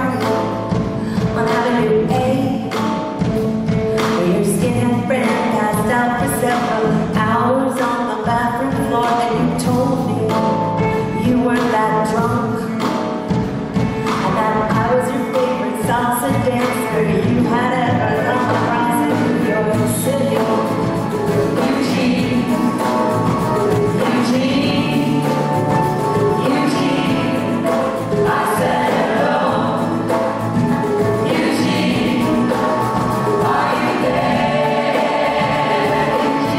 party on Avenue A, where your skinhead friend passed out for several hours on the bathroom floor, and you told me you weren't that drunk, and that I was your favorite salsa dancer you had ever come across in New York City. Eugene, Eugene, Eugene, I said hello. Eugene, are you there?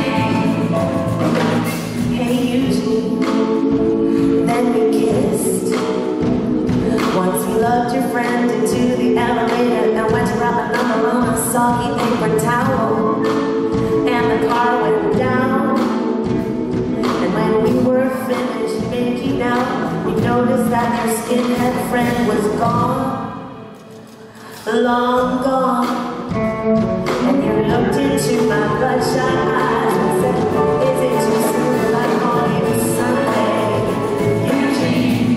Eugene, hey Eugene, then we kissed. Once you loved your friend into the elevator and went to grab a number on a soggy paper towel, and the car went down. And when we were finished making out, we noticed that your skinhead friend was gone, long gone. And you looked into my bloodshot eyes and said, is it too soon that I call you Sunday? Eugene,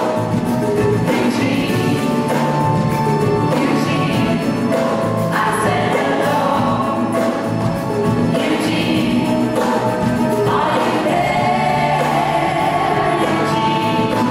Eugene, Eugene, I said hello. Eugene, are you there? Eugene.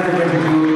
never get to do